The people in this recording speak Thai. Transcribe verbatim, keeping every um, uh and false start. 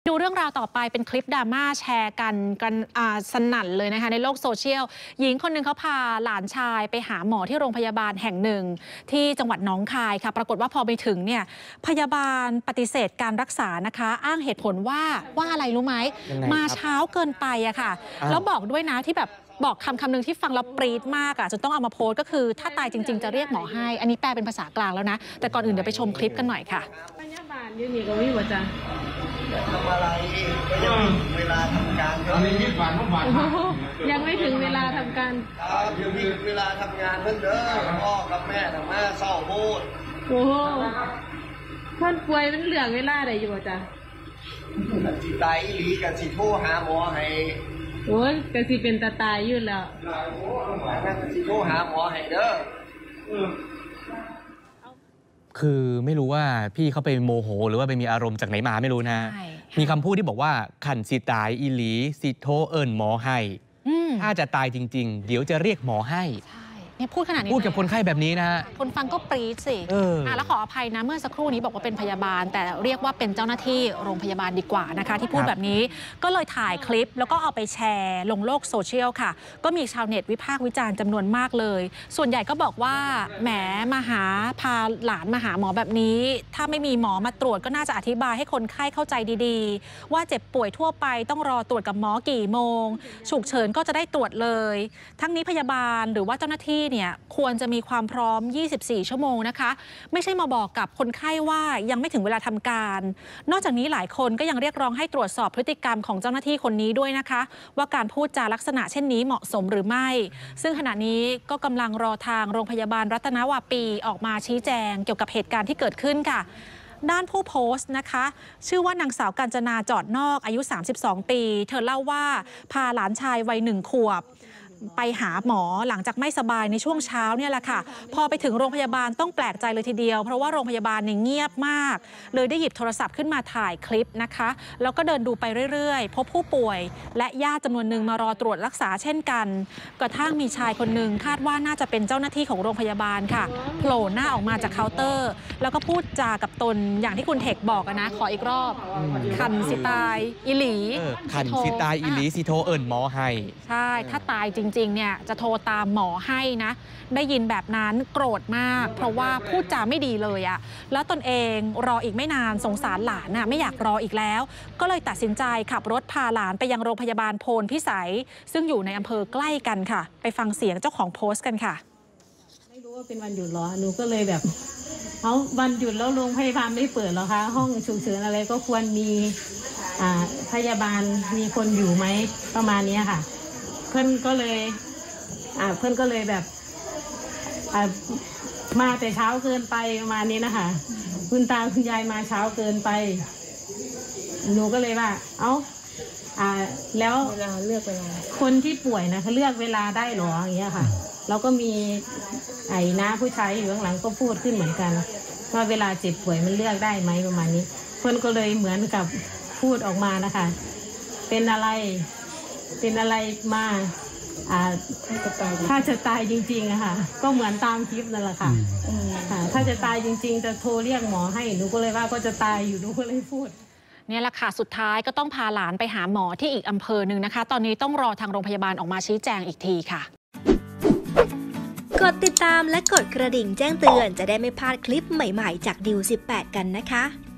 ดูเรื่องราวต่อไปเป็นคลิปดราม่าแชร์กันกันสนั่นเลยนะคะในโลกโซเชียลหญิงคนหนึ่งเขาพาหลานชายไปหาหมอที่โรงพยาบาลแห่งหนึ่งที่จังหวัดหนองคายค่ะปรากฏว่าพอไปถึงเนี่ยพยาบาลปฏิเสธการรักษานะคะอ้างเหตุผลว่าว่าอะไรรู้ไหมมาเช้าเกินไปอะค่ะแล้วบอกด้วยนะที่แบบบอกคำคำหนึ่งที่ฟังแล้วปรี๊ดมากอ่ะจนต้องเอามาโพสต์ก็คือถ้าตายจริงๆจะเรียกหมอให้อันนี้แปลเป็นภาษากลางแล้วนะแต่ก่อนอื่นเดี๋ยวไปชมคลิปกันหน่อยค่ะพยาบาลยืนนี่ก็มีบ่จ้ะทำอะไรก็ยังไม่ถึงเวลาทำการตอนนี้มีฝันทุกวันยังไม่ถึงเวลาทำการครับยังมีเวลาทำงานเพิ่งเด้อพ่อกับแม่ทำมาเศร้าโพดโอ้โหท่านป่วยมันเหลือเวลาได้อยู่บ่จ้ะสิตายอีหลีกันสิโทรหาหมอให้โอ้ยก็สิเป็นตาตายอยู่แล้วนั่นสิโทรหาหมอให้เด้อคือไม่รู้ว่าพี่เขาไปโมโหหรือว่าไปมีอารมณ์จากไหนมาไม่รู้นะมีคำพูดที่บอกว่าขันสิตายอีหลีสิโทเอิญหมอให้ถ้าจะตายจริงๆเดี๋ยวจะเรียกหมอให้เนี่ยพูดขนาดนี้พูดกับคนไข้แบบนี้นะฮะคนฟังก็ปรี๊ดสิอ่ะแล้วขออภัยนะเมื่อสักครู่นี้บอกว่าเป็นพยาบาลแต่เรียกว่าเป็นเจ้าหน้าที่โรงพยาบาลดีกว่านะคะที่พูดแบบนี้ก็เลยถ่ายคลิปแล้วก็เอาไปแชร์ลงโลกโซเชียลค่ะก็มีชาวเน็ตวิพากษ์วิจารณ์จำนวนมากเลยส่วนใหญ่ก็บอกว่าแหมมาหาพาหลานมาหาหมอแบบนี้ถ้าไม่มีหมอมาตรวจก็น่าจะอธิบายให้คนไข้เข้าใจดีๆว่าเจ็บป่วยทั่วไปต้องรอตรวจกับหมอกี่โมงฉุกเฉินก็จะได้ตรวจเลยทั้งนี้พยาบาลหรือว่าเจ้าหน้าที่เนี่ยควรจะมีความพร้อมยี่สิบสี่ชั่วโมงนะคะไม่ใช่มาบอกกับคนไข้ว่ายังไม่ถึงเวลาทำการนอกจากนี้หลายคนก็ยังเรียกร้องให้ตรวจสอบพฤติกรรมของเจ้าหน้าที่คนนี้ด้วยนะคะว่าการพูดจาลักษณะเช่นนี้เหมาะสมหรือไม่ซึ่งขณะนี้ก็กำลังรอทางโรงพยาบาลรัตนวาปีออกมาชี้แจงเกี่ยวกับเหตุการณ์ที่เกิดขึ้นค่ะด้านผู้โพสต์นะคะชื่อว่านางสาวกาญจนาจอดนอกอายุสามสิบสองปีเธอเล่าว่าพาหลานชายวัยหนึ่งขวบไปหาหมอหลังจากไม่สบายในช่วงเช้าเนี่ยแหละค่ะพอไปถึงโรงพยาบาลต้องแปลกใจเลยทีเดียวเพราะว่าโรงพยาบาลเนี่ยเงียบมากเลยได้หยิบโทรศัพท์ขึ้นมาถ่ายคลิปนะคะแล้วก็เดินดูไปเรื่อยๆพบผู้ป่วยและญาติจำนวนหนึ่งมารอตรวจรักษาเช่นกันกระทั่งมีชายคนหนึ่งคาดว่าน่าจะเป็นเจ้าหน้าที่ของโรงพยาบาลค่ะโผล่หน้าออกมาจากเคาน์เตอร์แล้วก็พูดจากับตนอย่างที่คุณเทคบอกนะขออีกรอบขันสิตายอีหลีขันสิตายอีหลีสิโทเอิญหมอให้ใช่ถ้าตายจริงๆเนี่ยจะโทรตามหมอให้นะได้ยินแบบนั้นโกรธมากเพราะว่าพูดจาไม่ดีเลยอะแล้วตนเองรออีกไม่นานสงสารหลานอะไม่อยากรออีกแล้วก็เลยตัดสินใจขับรถพาหลานไปยังโรงพยาบาลโพนพิสัยซึ่งอยู่ในอำเภอใกล้กันค่ะไปฟังเสียงเจ้าของโพสต์กันค่ะไม่รู้ว่าเป็นวันหยุดหรอหนูก็เลยแบบเอาวันหยุดแล้วโรงพยาบาลไม่เปิดหรอคะห้องฉุกเฉินอะไรก็ควรมีพยาบาลมีคนอยู่ไหมประมาณนี้ค่ะเพื่อนก็เลยอ่าเพื่อนก็เลยแบบอ่ามาแต่เช้าเกินไปประมาณนี้นะคะคุณตาคุณยายมาเช้าเกินไปหนูก็เลยว่าเอ้าอ่าแล้วเวลาเลือกเวลาคนที่ป่วยนะเขาเลือกเวลาได้หรออย่างเงี้ยค่ะเราก็มีไอ้น้าผู้ชายอยู่ข้างหลังก็พูดขึ้นเหมือนกันว่าเวลาเจ็บป่วยมันเลือกได้ไหมประมาณนี้เพื่อนก็เลยเหมือนกับพูดออกมานะคะเป็นอะไรเป็นอะไรมาถ้าจะตายจริงๆอะค่ะก็เหมือนตามคลิปนั่นแหละค่ะถ้าจะตายจริงๆจะโทรเรียกหมอให้หนูก็เลยว่าก็จะตายอยู่หนูก็เลยพูดเนี่ยแหละค่ะสุดท้ายก็ต้องพาหลานไปหาหมอที่อีกอำเภอหนึ่งนะคะตอนนี้ต้องรอทางโรงพยาบาลออกมาชี้แจงอีกทีค่ะกดติดตามและกดกระดิ่งแจ้งเตือนจะได้ไม่พลาดคลิปใหม่ๆจากดิวสิบแปดกันนะคะ